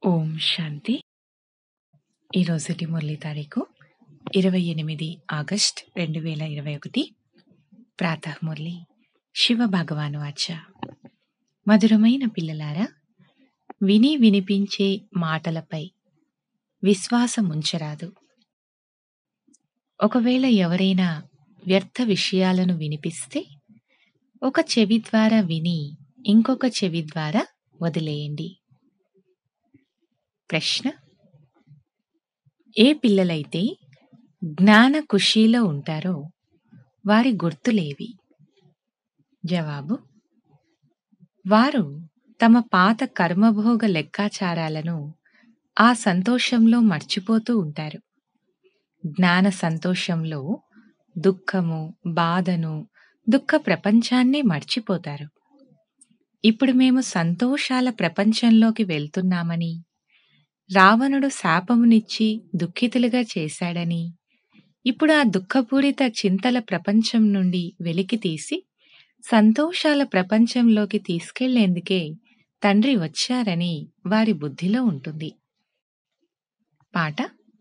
ఓం శాంతి. ఈరోజుటి మురళి తారీఖు 28 ఆగస్ట్ 2021. ప్రాతః మురళి. శివ భగవాను వాచ. మధురమైన పిల్లలారా, విని వినిపించే మాటలపై విశ్వాసముంచరాదు. ఒకవేళ ఎవరైనా వ్యర్థ విషయాలను వినిపిస్తే ఒక చెవి ద్వారా విని ఇంకొక చెవి ద్వారా వదిలేయండి. ప్రశ్న: ఏ పిల్లలైతే జ్ఞాన ఖుషీలో ఉంటారో వారి గుర్తులేవి? జవాబు: వారు తమ పాత కర్మభోగ లెక్కాచారాలను ఆ సంతోషంలో మర్చిపోతూ ఉంటారు. జ్ఞాన సంతోషంలో దుఃఖము, బాధను, దుఃఖ ప్రపంచాన్నే మర్చిపోతారు. ఇప్పుడు మేము సంతోషాల ప్రపంచంలోకి వెళ్తున్నామని, రావణుడు శాపమునిచ్చి దుఃఖితులుగా చేశాడని, ఇప్పుడు ఆ దుఃఖపూరిత చింతల ప్రపంచం నుండి వెలికి తీసి సంతోషాల ప్రపంచంలోకి తీసుకెళ్లేందుకే తండ్రి వచ్చారని వారి బుద్ధిలో ఉంటుంది. పాట: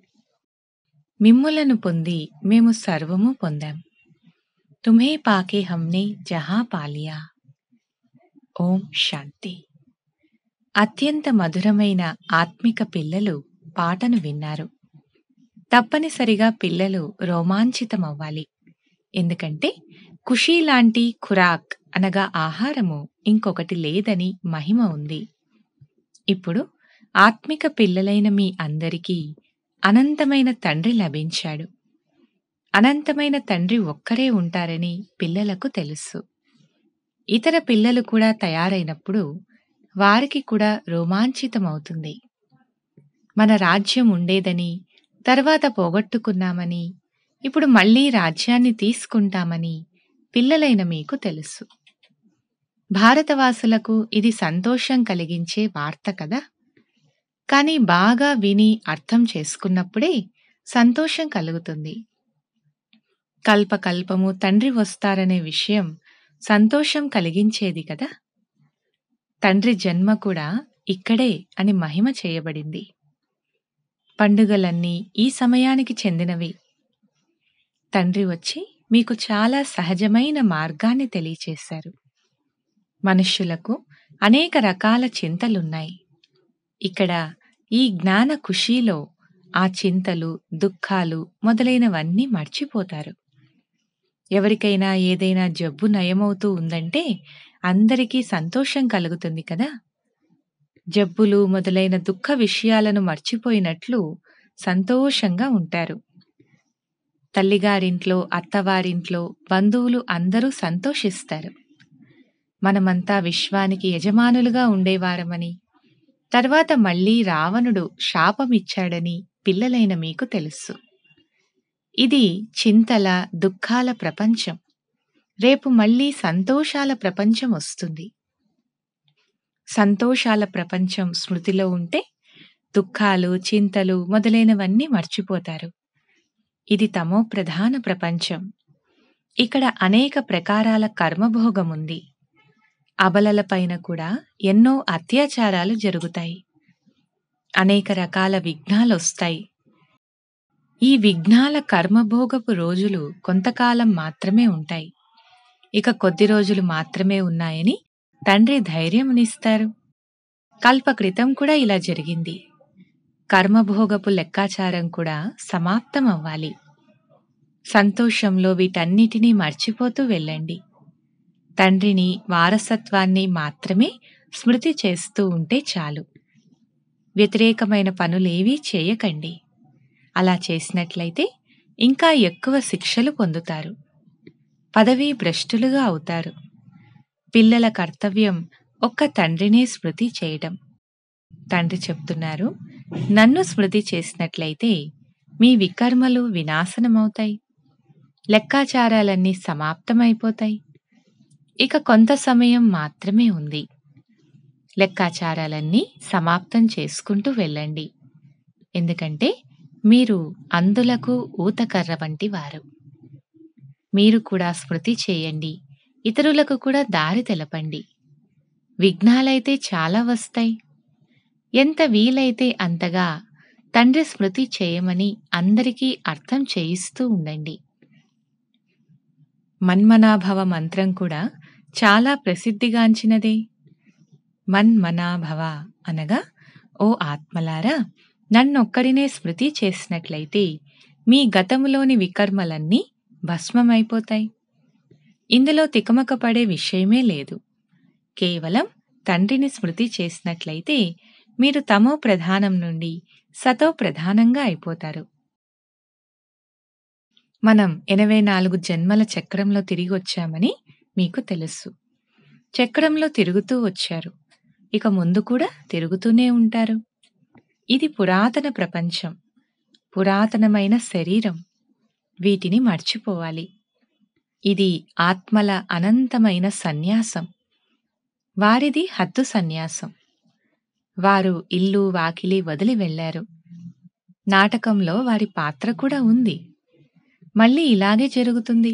మిమ్ములను పొంది మేము సర్వము పొందాం, తుమ్హే పాకే హమ్నే జహా పాలియా. ఓం శాంతి. అత్యంత మధురమైన ఆత్మిక పిల్లలు పాటను విన్నారు. తప్పనిసరిగా పిల్లలు రోమాంచితమవ్వాలి. ఎందుకంటే ఖుషీ లాంటి ఖురాక్ అనగా ఆహారము ఇంకొకటి లేదని మహిమ ఉంది. ఇప్పుడు ఆత్మిక పిల్లలైన మీ అందరికీ అనంతమైన తండ్రి లభించాడు. అనంతమైన తండ్రి ఒక్కరే ఉంటారని పిల్లలకు తెలుసు. ఇతర పిల్లలు కూడా తయారైనప్పుడు వారికి కూడా రోమాంచితమవుతుంది. మన రాజ్యం ఉండేదని, తర్వాత పోగొట్టుకున్నామని, ఇప్పుడు మళ్లీ రాజ్యాన్ని తీసుకుంటామని పిల్లలైన మీకు తెలుసు. భారతవాసులకు ఇది సంతోషం కలిగించే వార్త కదా. కానీ బాగా విని అర్థం చేసుకున్నప్పుడే సంతోషం కలుగుతుంది. కల్పకల్పము తండ్రి వస్తారనే విషయం సంతోషం కలిగించేది కదా. తండ్రి జన్మ కూడా ఇక్కడే అని మహిమ చేయబడింది. పండుగలన్నీ ఈ సమయానికి చెందినవి. తండ్రి వచ్చి మీకు చాలా సహజమైన మార్గాన్ని తెలియచేశారు. మనుష్యులకు అనేక రకాల చింతలున్నాయి. ఇక్కడ ఈ జ్ఞాన ఖుషీలో ఆ చింతలు, దుఃఖాలు మొదలైనవన్నీ మర్చిపోతారు. ఎవరికైనా ఏదైనా జబ్బు నయమవుతూ ఉందంటే అందరికీ సంతోషం కలుగుతుంది కదా. జబ్బులు మొదలైన దుఃఖ విషయాలను మర్చిపోయినట్లు సంతోషంగా ఉంటారు. తల్లిగారింట్లో, అత్తవారింట్లో బంధువులు అందరూ సంతోషిస్తారు. మనమంతా విశ్వానికి యజమానులుగా ఉండేవారమని, తర్వాత మళ్లీ రావణుడు శాపమిచ్చాడని పిల్లలైన మీకు తెలుసు. ఇది చింతల, దుఃఖాల ప్రపంచం. రేపు మళ్లీ సంతోషాల ప్రపంచం వస్తుంది. సంతోషాల ప్రపంచం స్మృతిలో ఉంటే దుఃఖాలు, చింతలు మొదలైనవన్నీ మర్చిపోతారు. ఇది తమో ప్రధాన ప్రపంచం. ఇక్కడ అనేక ప్రకారాల కర్మభోగముంది. అబలలపైన కూడా ఎన్నో అత్యాచారాలు జరుగుతాయి. అనేక రకాల విఘ్నాలొస్తాయి. ఈ విఘ్నాల కర్మభోగపు రోజులు కొంతకాలం మాత్రమే ఉంటాయి. ఇక కొద్ది రోజులు మాత్రమే ఉన్నాయని తండ్రి ధైర్యమునిస్తారు. కల్పక్రితం కూడా ఇలా జరిగింది. కర్మభోగపు లెక్కాచారం కూడా సమాప్తమవ్వాలి. సంతోషంలో వీటన్నిటినీ మర్చిపోతూ వెళ్ళండి. తండ్రిని, వారసత్వాన్ని మాత్రమే స్మృతి చేస్తూ ఉంటే చాలు. వ్యతిరేకమైన పనులేవీ చేయకండి. అలా చేసినట్లయితే ఇంకా ఎక్కువ శిక్షలు పొందుతారు. పదవీ భ్రష్టులుగా అవుతారు. పిల్లల కర్తవ్యం ఒక్క తండ్రినే స్మృతి చేయడం. తండ్రి చెప్తున్నారు, నన్ను స్మృతి చేసినట్లయితే మీ వికర్మలు వినాశనమవుతాయి. లెక్కాచారాలన్నీ సమాప్తమైపోతాయి. ఇక కొంత సమయం మాత్రమే ఉంది. లెక్కాచారాలన్నీ సమాప్తం చేసుకుంటూ వెళ్ళండి. ఎందుకంటే మీరు అందులకు ఊతకర్ర వంటి వారు. మీరు కూడా స్మృతి చేయండి. ఇతరులకు కూడా దారి తెలపండి. విఘ్నాలైతే చాలా వస్తాయి. ఎంత వీలైతే అంతగా తండ్రి స్మృతి చేయమని అందరికీ అర్థం చేయిస్తూ ఉండండి. మన్మనాభవ మంత్రం కూడా చాలా ప్రసిద్ధిగాంచినదే. మన్మనాభవ అనగా, ఓ ఆత్మలారా, నన్నొక్కడినే స్మృతి చేసినట్లయితే మీ గతములోని వికర్మలన్నీ భస్మమైపోతాయి. ఇందులో తికమకపడే విషయమే లేదు. కేవలం తండ్రిని స్మృతి చేసినట్లయితే మీరు తమో ప్రధానం నుండి సతో ప్రధానంగా అయిపోతారు. మనం 84 జన్మల చక్రంలో తిరిగొచ్చామని మీకు తెలుసు. చక్రంలో తిరుగుతూ వచ్చారు. ఇక ముందు కూడా తిరుగుతూనే ఉంటారు. ఇది పురాతన ప్రపంచం, పురాతనమైన శరీరం. వీటిని మర్చిపోవాలి. ఇది ఆత్మల అనంతమైన సన్యాసం. వారిది హద్దు సన్యాసం. వారు ఇల్లు వాకిలి వదిలి వెళ్లారు. నాటకంలో వారి పాత్ర కూడా ఉంది. మళ్ళీ ఇలాగే జరుగుతుంది.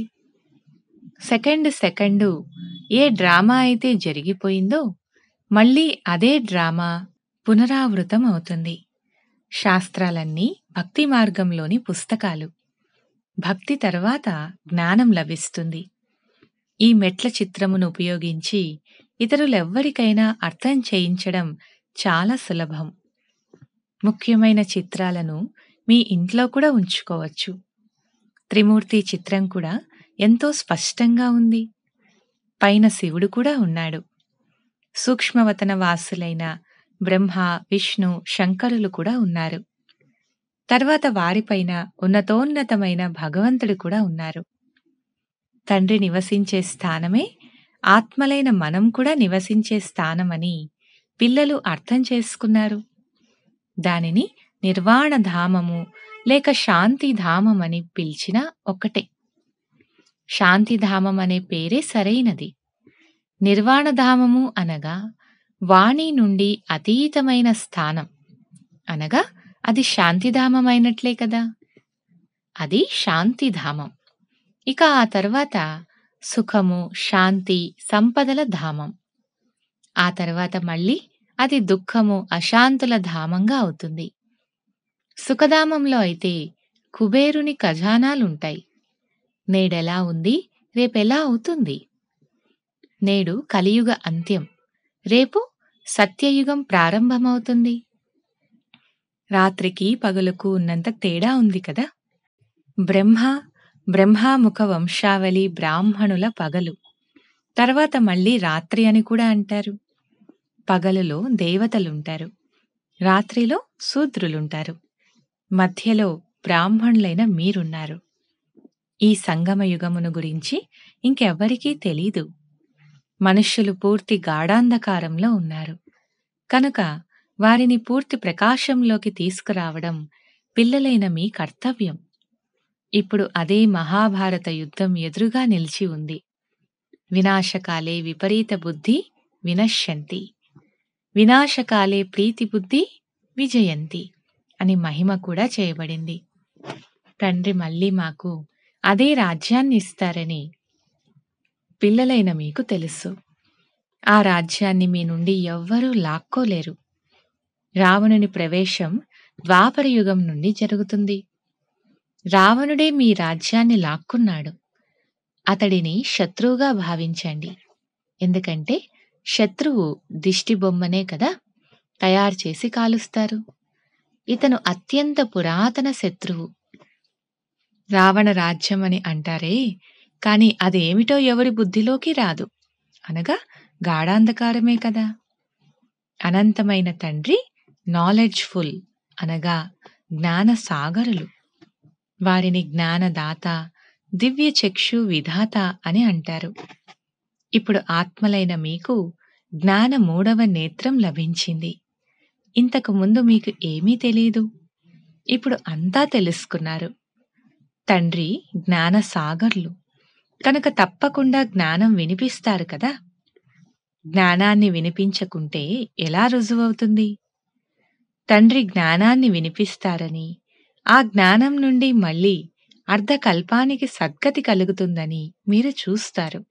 సెకండు ఏ డ్రామా అయితే జరిగిపోయిందో మళ్ళీ అదే డ్రామా పునరావృతం అవుతుంది. శాస్త్రాలన్నీ భక్తి మార్గంలోని పుస్తకాలు. భక్తి తర్వాత జ్ఞానం లభిస్తుంది. ఈ మెట్ల చిత్రమును ఉపయోగించి ఇతరులెవ్వరికైనా అర్థం చేయించడం చాలా సులభం. ముఖ్యమైన చిత్రాలను మీ ఇంట్లో కూడా ఉంచుకోవచ్చు. త్రిమూర్తి చిత్రం కూడా ఎంతో స్పష్టంగా ఉంది. పైన శివుడు కూడా ఉన్నాడు. సూక్ష్మవతన వాసులైన బ్రహ్మ, విష్ణు, శంకరులు కూడా ఉన్నారు. తర్వాత వారిపైన ఉన్నతోన్నతమైన భగవంతుడు కూడా ఉన్నారు. తండ్రి నివసించే స్థానమే ఆత్మలైన మనం కూడా నివసించే స్థానమని పిల్లలు అర్థం చేసుకున్నారు. దానిని నిర్వాణధామము లేక శాంతిధామమని పిలిచినా ఒక్కటే. శాంతిధామం అనే పేరే సరైనది. నిర్వాణధామము అనగా వాణి నుండి అతీతమైన స్థానం, అనగా అది శాంతిధామమైనట్లే కదా. అది శాంతిధామం. ఇక ఆ తర్వాత సుఖము, శాంతి, సంపదల ధామం. ఆ తర్వాత మళ్ళీ అది దుఃఖము, అశాంతుల ధామంగా అవుతుంది. సుఖధామంలో అయితే కుబేరుని ఖజానాలుంటాయి. నేడెలా ఉంది, రేపెలా అవుతుంది? నేడు కలియుగ అంత్యం, రేపు సత్యయుగం ప్రారంభమవుతుంది. రాత్రికి పగలుకు ఉన్నంత తేడా ఉంది కదా. బ్రహ్మాముఖ వంశావళి బ్రాహ్మణుల పగలు, తర్వాత మళ్ళీ రాత్రి అని కూడా అంటారు. పగలులో దేవతలుంటారు, రాత్రిలో శూద్రులుంటారు, మధ్యలో బ్రాహ్మణులైన మీరున్నారు. ఈ సంగమ యుగమును గురించి ఇంకెవ్వరికీ తెలీదు. మనుష్యులు పూర్తి గాఢాంధకారంలో ఉన్నారు. కనుక వారిని పూర్తి ప్రకాశంలోకి తీసుకురావడం పిల్లలైన మీ కర్తవ్యం. ఇప్పుడు అదే మహాభారత యుద్ధం ఎదురుగా నిలిచి ఉంది. వినాశకాలే విపరీత బుద్ధి వినశ్యంతి, వినాశకాలే ప్రీతి బుద్ధి విజయంతి అని మహిమ కూడా చేయబడింది. తండ్రి మళ్ళీ మాకు అదే రాజ్యాన్ని ఇస్తారని పిల్లలైన మీకు తెలుసు. ఆ రాజ్యాన్ని మీ నుండి ఎవ్వరూ లాక్కోలేరు. రావణుని ప్రవేశం ద్వాపర యుగం నుండి జరుగుతుంది. రావణుడే మీ రాజ్యాన్ని లాక్కున్నాడు. అతడిని శత్రువుగా భావించండి. ఎందుకంటే శత్రువు దిష్టి బొమ్మనే కదా తయారు చేసి కాలుస్తారు. ఇతను అత్యంత పురాతన శత్రువు. రావణ రాజ్యం అని అంటారే, కాని అదేమిటో ఎవరి బుద్ధిలోకి రాదు. అనగా గాఢాంధకారమే కదా. అనంతమైన తండ్రి నాలెడ్జ్ఫుల్ అనగా జ్ఞాన సాగరులు. వారిని జ్ఞానదాత, దివ్య చక్షు విధాత అని అంటారు. ఇప్పుడు ఆత్మలైన మీకు జ్ఞాన 3వ నేత్రం లభించింది. ఇంతకు ముందు మీకు ఏమీ తెలీదు. ఇప్పుడు అంతా తెలుసుకున్నారు. తండ్రి జ్ఞాన సాగర్లు కనుక తప్పకుండా జ్ఞానం వినిపిస్తారు కదా. జ్ఞానాన్ని వినిపించకుంటే ఎలా రుజువవుతుంది? తండ్రి జ్ఞానాన్ని వినిపిస్తారని, ఆ జ్ఞానం నుండి మళ్ళీ అర్ధకల్పానికి సద్గతి కలుగుతుందని మీరు చూస్తారు.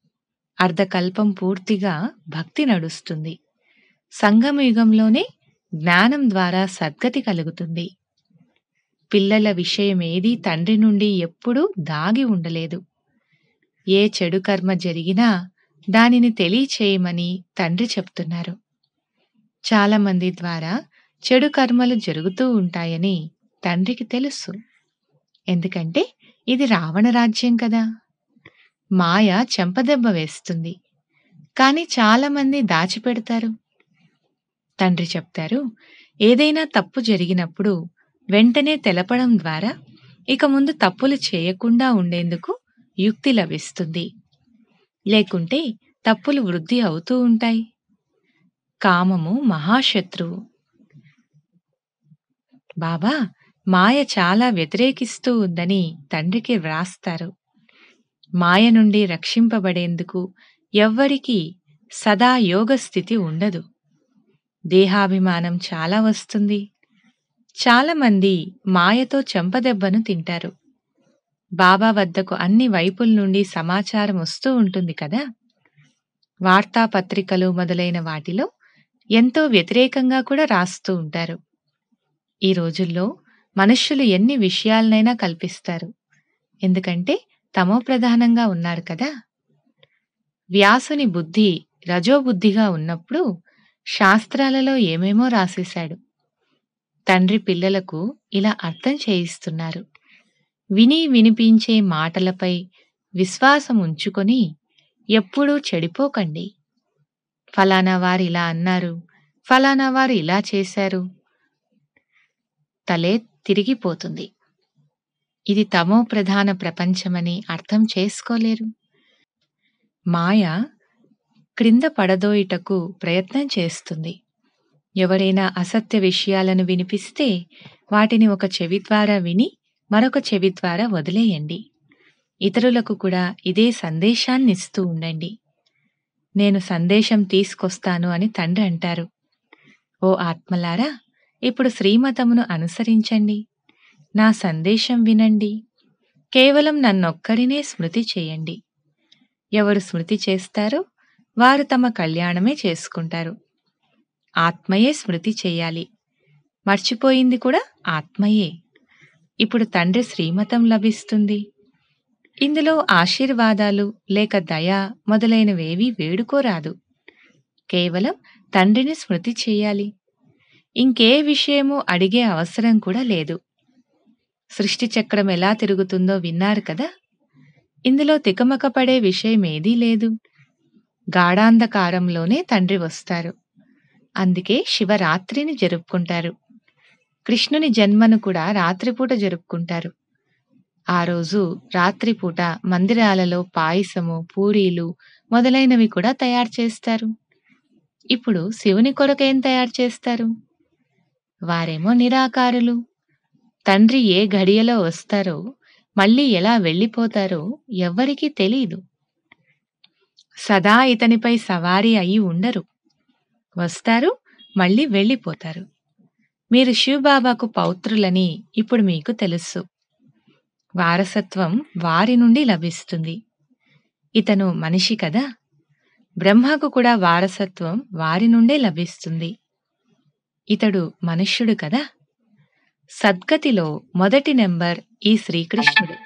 అర్ధకల్పం పూర్తిగా భక్తి నడుస్తుంది. సంగమ యుగంలోనే జ్ఞానం ద్వారా సద్గతి కలుగుతుంది. పిల్లల విషయమేదీ తండ్రి నుండి ఎప్పుడూ దాగి ఉండలేదు. ఏ చెడు కర్మ జరిగినా దానిని తెలియచేయమని తండ్రి చెప్తున్నారు. చాలామంది ద్వారా చెడు కర్మలు జరుగుతూ ఉంటాయని తండ్రికి తెలుసు. ఎందుకంటే ఇది రావణ రాజ్యం కదా. మాయ చెంపదెబ్బ వేస్తుంది, కానీ చాలామంది దాచిపెడతారు. తండ్రి చెప్తారు, ఏదైనా తప్పు జరిగినప్పుడు వెంటనే తెలపడం ద్వారా ఇక ముందు తప్పులు చేయకుండా ఉండేందుకు యుక్తి లభిస్తుంది. లేకుంటే తప్పులు వృద్ధి అవుతూ ఉంటాయి. కామము మహాశత్రువు. బాబా మాయ చాలా వ్యతిరేకిస్తూ ఉందని తండ్రికి వ్రాస్తారు. మాయ నుండి రక్షింపబడేందుకు ఎవ్వరికీ సదా యోగ స్థితి ఉండదు. దేహాభిమానం చాలా వస్తుంది. చాలామంది మాయతో చెంపదెబ్బను తింటారు. బాబా వద్దకు అన్ని వైపుల నుండి సమాచారం వస్తూ ఉంటుంది కదా. వార్తాపత్రికలు మొదలైన వాటిలో ఎంతో వ్యతిరేకంగా కూడా రాస్తూ ఉంటారు. ఈ రోజుల్లో మనుష్యులు ఎన్ని విషయాలనైనా కల్పిస్తారు. ఎందుకంటే తమోప్రధానంగా ఉన్నారు కదా. వ్యాసుని బుద్ధి రజోబుద్ధిగా ఉన్నప్పుడు శాస్త్రాలలో ఏమేమో రాసేశాడు. తండ్రి పిల్లలకు ఇలా అర్థం చేయిస్తున్నారు. విని వినిపించే మాటలపై విశ్వాసం ఉంచుకొని ఎప్పుడూ చెడిపోకండి. ఫలానా వారు ఇలా అన్నారు, ఫలానా వారు ఇలా చేశారు, తలే తిరిగిపోతుంది. ఇది తమో ప్రధాన ప్రపంచమని అర్థం చేసుకోలేరు. మాయ క్రింద పడదోయుటకు ప్రయత్నం చేస్తుంది. ఎవరైనా అసత్య విషయాలను వినిపిస్తే వాటిని ఒక చెవి ద్వారా విని మరొక చెవి ద్వారా వదిలేయండి. ఇతరులకు కూడా ఇదే సందేశాన్నిస్తూ ఉండండి. నేను సందేశం తీసుకొస్తాను అని తండ్రి అంటారు. ఓ ఆత్మలారా, ఇప్పుడు శ్రీమతమును అనుసరించండి. నా సందేశం వినండి. కేవలం నన్నొక్కడినే స్మృతి చేయండి. ఎవరు స్మృతి చేస్తారో వారు తమ కళ్యాణమే చేసుకుంటారు. ఆత్మయే స్మృతి చేయాలి. మర్చిపోయింది కూడా ఆత్మయే. ఇప్పుడు తండ్రి శ్రీమతం లభిస్తుంది. ఇందులో ఆశీర్వాదాలు లేక దయ మొదలైనవేవీ వేడుకోరాదు. కేవలం తండ్రిని స్మృతి చేయాలి. ఇంకే విషయమూ అడిగే అవసరం కూడా లేదు. సృష్టి చక్రం ఎలా తిరుగుతుందో విన్నారు కదా. ఇందులో తికమకపడే విషయమేదీ లేదు. గాఢాంధకారంలోనే తండ్రి వస్తారు. అందుకే శివరాత్రిని జరుపుకుంటారు. కృష్ణుని జన్మను కూడా రాత్రిపూట జరుపుకుంటారు. ఆ రోజు రాత్రిపూట మందిరాలలో పాయసము, పూరీలు మొదలైనవి కూడా తయారు చేస్తారు. ఇప్పుడు శివుని కొరకేం తయారు చేస్తారు? వారేమో నిరాకారులు. తండ్రి ఏ ఘడియలో వస్తారో మళ్ళీ ఎలా వెళ్ళిపోతారో ఎవ్వరికీ తెలీదు. సదా ఇతనిపై సవారీ అయి ఉండరు. వస్తారు, మళ్ళీ వెళ్ళిపోతారు. మీరు శివబాబాకు పౌత్రులని ఇప్పుడు మీకు తెలుసు. వారసత్వం వారి నుండి లభిస్తుంది. ఇతను మనిషి కదా. బ్రహ్మకు కూడా వారసత్వం వారి నుండే లభిస్తుంది. ఇతడు మనుష్యుడు కదా. సద్గతిలో మొదటి నెంబర్ ఈ శ్రీకృష్ణుడు.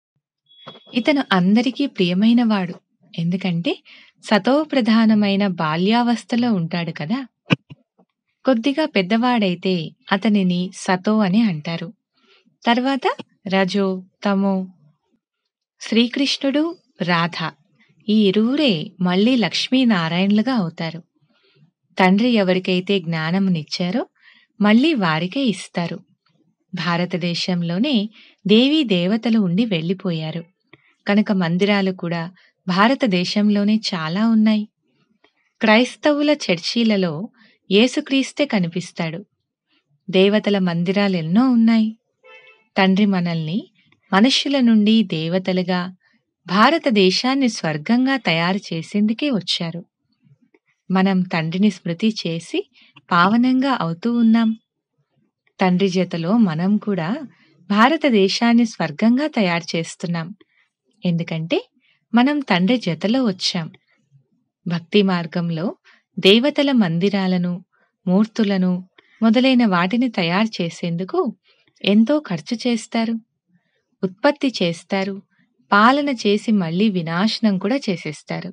ఇతను అందరికీ ప్రియమైనవాడు. ఎందుకంటే సతోప్రధానమైన బాల్యావస్థలో ఉంటాడు కదా. కొద్దిగా పెద్దవాడైతే అతనిని సతో అని అంటారు. తర్వాత రజో, తమో. శ్రీకృష్ణుడు, రాధ ఈ ఇరువురే మళ్ళీ లక్ష్మీనారాయణులుగా అవుతారు. తండ్రి ఎవరికైతే జ్ఞానమునిచ్చారో మళ్ళీ వారికే ఇస్తారు. భారతదేశంలోనే దేవీ దేవతలు ఉండి వెళ్ళిపోయారు కనుక మందిరాలు కూడా భారతదేశంలోనే చాలా ఉన్నాయి. క్రైస్తవుల చర్చీలలో యేసుక్రీస్తే కనిపిస్తాడు. దేవతల మందిరాలెన్నో ఉన్నాయి. తండ్రి మనల్ని మనుష్యుల నుండి దేవతలుగా, భారతదేశాన్ని స్వర్గంగా తయారు చేసేందుకే వచ్చారు. మనం తండ్రిని స్మృతి చేసి పావనంగా అవుతూ ఉన్నాం. తండ్రి జతలో మనం కూడా భారతదేశాన్ని స్వర్గంగా తయారు చేస్తున్నాం. ఎందుకంటే మనం తండ్రి జతలో వచ్చాం. భక్తి మార్గంలో దేవతల మందిరాలను, మూర్తులను, మొదలైన వాటిని తయారు చేసేందుకు ఎంతో ఖర్చు చేస్తారు, ఉత్పత్తి చేస్తారు, పాలన చేసి మళ్ళీ వినాశనం కూడా చేసేస్తారు.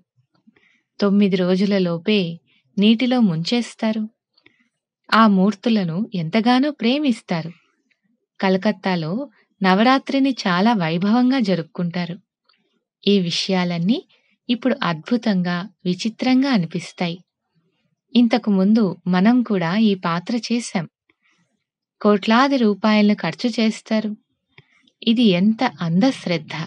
9 రోజులలోపే నీటిలో ముంచేస్తారు. ఆ మూర్తులను ఎంతగానో ప్రేమిస్తారు. కలకత్తాలో నవరాత్రిని చాలా వైభవంగా జరుపుకుంటారు. ఈ విషయాలన్నీ ఇప్పుడు అద్భుతంగా, విచిత్రంగా అనిపిస్తాయి. ఇంతకు ముందు మనం కూడా ఈ పాత్ర చేశాం. కోట్లాది రూపాయలను ఖర్చు చేస్తారు. ఇది ఎంత అందశ్రద్ధ!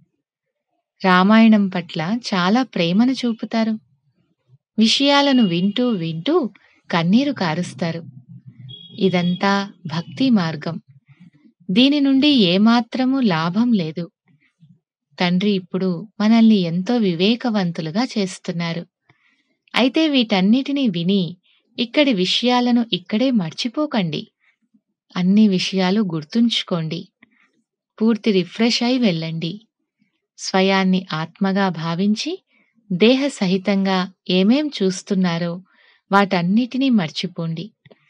రామాయణం పట్ల చాలా ప్రేమను చూపుతారు. విషయాలను వింటూ వింటూ కన్నీరు కారుస్తారు. ఇదంతా భక్తి మార్గం. దీని నుండి ఏమాత్రమూ లాభం లేదు. తండ్రి ఇప్పుడు మనల్ని ఎంతో వివేకవంతులుగా చేస్తున్నారు. అయితే వీటన్నిటినీ విని ఇక్కడి విషయాలను ఇక్కడే మర్చిపోకండి. అన్ని విషయాలు గుర్తుంచుకోండి. పూర్తి రిఫ్రెష్ అయి వెళ్ళండి. స్వయాన్ని ఆత్మగా భావించి దేహ సహితంగా ఏమేం చూస్తున్నారో వాటన్నిటినీ మర్చిపోండి.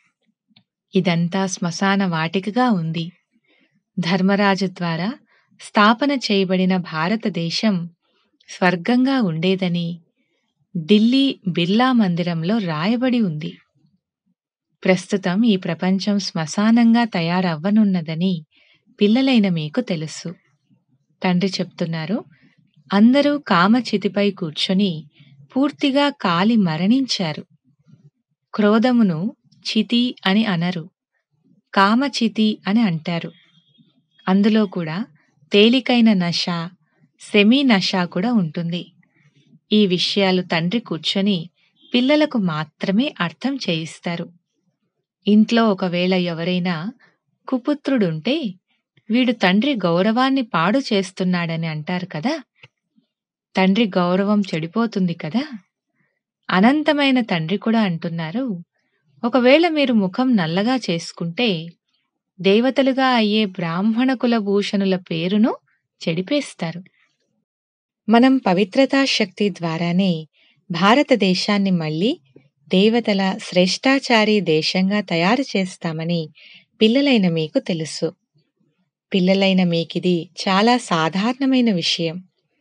ఇదంతా శ్మశాన వాటికగా ఉంది. ధర్మరాజు ద్వారా స్థాపన చేయబడిన భారతదేశం స్వర్గంగా ఉండేదని ఢిల్లీ బిర్లా మందిరంలో రాయబడి ఉంది. ప్రస్తుతం ఈ ప్రపంచం శ్మశానంగా తయారవ్వనున్నదని పిల్లలైన మీకు తెలుసు. తండ్రి చెప్తున్నారు, అందరూ కామచితిపై కూర్చొని పూర్తిగా కాలి మరణించారు. క్రోధమును చితి అని అనరు, కామచితి అని అంటారు. అందులో కూడా తేలికైన నశ, సెమీ నశ కూడా ఉంటుంది. ఈ విషయాలు తండ్రి కూర్చొని పిల్లలకు మాత్రమే అర్థం చేయిస్తారు. ఇంట్లో ఒకవేళ ఎవరైనా కుపుత్రుడుంటే వీడు తండ్రి గౌరవాన్ని పాడు చేస్తున్నాడని అంటారు కదా. తండ్రి గౌరవం చెడిపోతుంది కదా. అనంతమైన తండ్రి కూడా అంటున్నారు, ఒకవేళ మీరు ముఖం నల్లగా చేసుకుంటే దేవతలుగా అయ్యే బ్రాహ్మణ కులభూషణుల పేరును చెడిపేస్తారు. మనం పవిత్రతా శక్తి ద్వారానే భారతదేశాన్ని మళ్ళీ దేవతల శ్రేష్టాచారి దేశంగా తయారు చేస్తామని పిల్లలైన మీకు తెలుసు. పిల్లలైన మీకిది చాలా సాధారణమైన విషయం.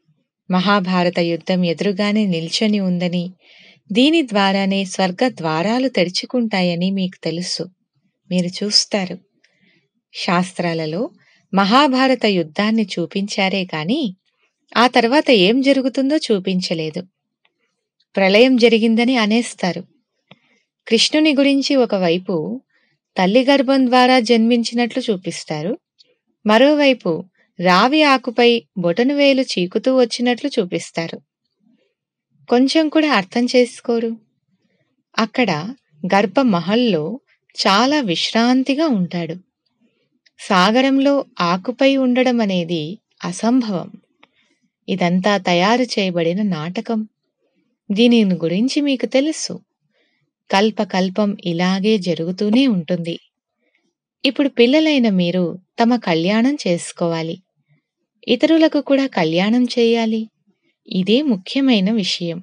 మహాభారత యుద్ధం ఎదురుగానే నిల్చొని ఉందని, దీని ద్వారానే స్వర్గ ద్వారాలు తెరుచుకుంటాయని మీకు తెలుసు. మీరు చూస్తారు. శాస్త్రాలలో మహాభారత యుద్ధాన్ని చూపించారే కాని ఆ తర్వాత ఏం జరుగుతుందో చూపించలేదు. ప్రళయం జరిగిందని అనేస్తారు. కృష్ణుని గురించి ఒకవైపు తల్లి గర్భం ద్వారా జన్మించినట్లు చూపిస్తారు, మరోవైపు రావి ఆకుపై బొటనువేలు చీకుతూ వచ్చినట్లు చూపిస్తారు. కొంచెం కూడా అర్థం చేసుకోరు. అక్కడ గర్భమహల్లో చాలా విశ్రాంతిగా ఉంటాడు. సాగరంలో ఆకుపై ఉండడం అనేది అసంభవం. ఇదంతా తయారు చేయబడిన నాటకం. దీని గురించి మీకు తెలుసు. కల్పకల్పం ఇలాగే జరుగుతూనే ఉంటుంది. ఇప్పుడు పిల్లలైన మీరు తమ కళ్యాణం చేసుకోవాలి, ఇతరులకు కూడా కళ్యాణం చేయాలి. ఇదే ముఖ్యమైన విషయం.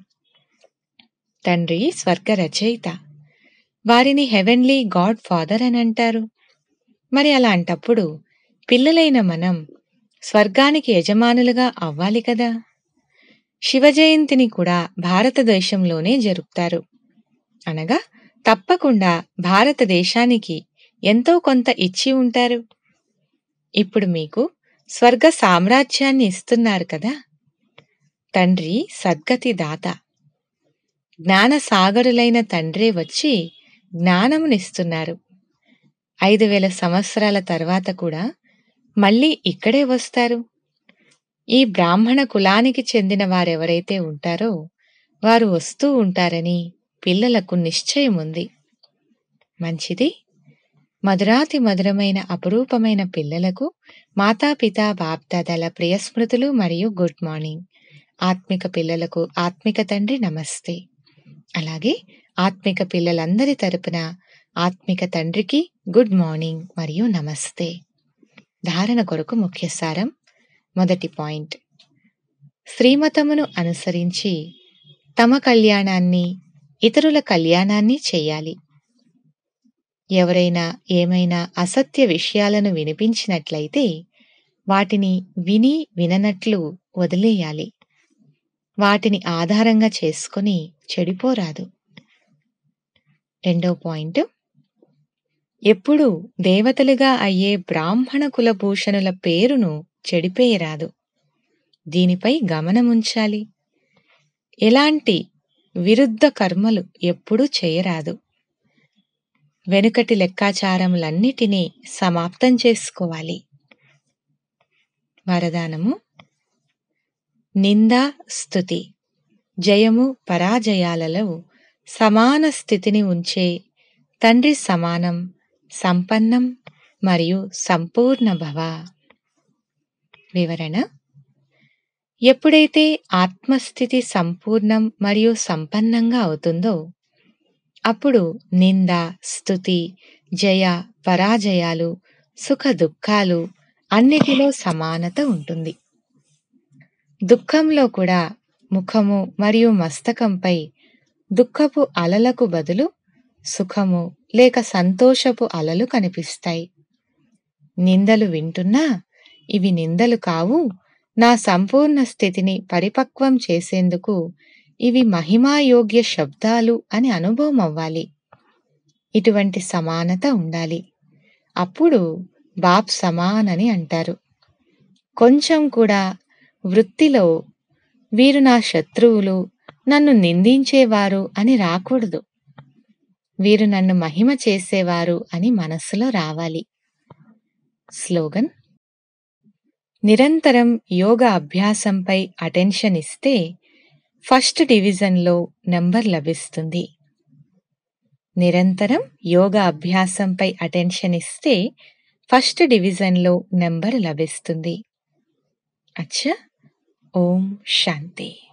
తండ్రి స్వర్గ రచయిత, వారిని హెవెన్లీ గాడ్ ఫాదర్ అని అంటారు. మరి అలాంటప్పుడు పిల్లలైన మనం స్వర్గానికి యజమానులుగా అవ్వాలి కదా. శివ జయంతిని కూడా భారతదేశంలోనే జరుపుతారు. అనగా తప్పకుండా భారతదేశానికి ఎంతో కొంత ఇచ్చి ఉంటారు. ఇప్పుడు మీకు స్వర్గ సామ్రాజ్యాన్ని ఇస్తున్నారు కదా. తండ్రి సద్గతి దాత. జ్ఞానసాగరులైన తండ్రే వచ్చి జ్ఞానమునిస్తున్నారు. 5000 సంవత్సరాల తర్వాత కూడా మళ్ళీ ఇక్కడే వస్తారు. ఈ బ్రాహ్మణ కులానికి చెందిన వారెవరైతే ఉంటారో వారు వస్తూ ఉంటారని పిల్లలకు నిశ్చయముంది. మంచిది. మధురాతి మధురమైన అపురూపమైన పిల్లలకు మాతాపితా బాప్దాదాల ప్రియస్మృతులు మరియు గుడ్ మార్నింగ్. ఆత్మిక పిల్లలకు ఆత్మిక తండ్రి నమస్తే. అలాగే ఆత్మిక పిల్లలందరి తరపున ఆత్మిక తండ్రికి గుడ్ మార్నింగ్ మరియు నమస్తే. ధారణ కొరకు ముఖ్య సారం. మొదటి పాయింట్, శ్రీమతమును అనుసరించి తమ కళ్యాణాన్ని, ఇతరుల కళ్యాణాన్ని చేయాలి. ఎవరైనా ఏమైనా అసత్య విషయాలను వినిపించినట్లయితే వాటిని విని విననట్లు వదిలేయాలి. వాటిని ఆధారంగా చేసుకొని చెడిపోరాదు. రెండో పాయింట్, ఎప్పుడూ దేవతలుగా అయ్యే బ్రాహ్మణ కులభూషణుల పేరును చెడిపేయరాదు. దీనిపై గమనముంచాలి. ఎలాంటి విరుద్ధ కర్మలు ఎప్పుడూ చేయరాదు. వెనుకటి లెక్కాచారములన్నిటినీ సమాప్తం చేసుకోవాలి. వరదానము: నిందా స్తుతి, జయము పరాజయాలలో సమాన స్థితిని ఉంచే తండ్రి సమానం, సంపన్నం మరియు సంపూర్ణ భవ. వివరణ: ఎప్పుడైతే ఆత్మస్థితి సంపూర్ణం మరియు సంపన్నంగా అవుతుందో అప్పుడు నింద, స్తుతి, జయ పరాజయాలు, సుఖ దుఃఖాలు అన్నిటిలో సమానత ఉంటుంది. దుఃఖంలో కూడా ముఖము మరియు మస్తకంపై దుఃఖపు అలలకు బదులు సుఖము లేక సంతోషపు అలలు కనిపిస్తాయి. నిందలు వింటున్నా ఇవి నిందలు కావు, నా సంపూర్ణ స్థితిని పరిపక్వం చేసేందుకు ఇవి మహిమాయోగ్య శబ్దాలు అని అనుభవం అవ్వాలి. ఇటువంటి సమానత ఉండాలి. అప్పుడు బాప్ సమాన్ అని అంటారు. కొంచెం కూడా వృత్తిలో వీరు నా శత్రువులు, నన్ను నిందించేవారు అని రాకూడదు. వీరు నన్ను మహిమ చేసేవారు అని మనస్సులో రావాలి. స్లోగన్: నిరంతరం యోగ అభ్యాసంపై అటెన్షన్ ఇస్తే ఫస్ట్ డివిజన్లో నెంబర్ లభిస్తుంది. నిరంతరం యోగ అభ్యాసంపై అటెన్షన్ ఇస్తే ఫస్ట్ డివిజన్లో నెంబర్ లభిస్తుంది. అచ్చా, ఓం శాంతి.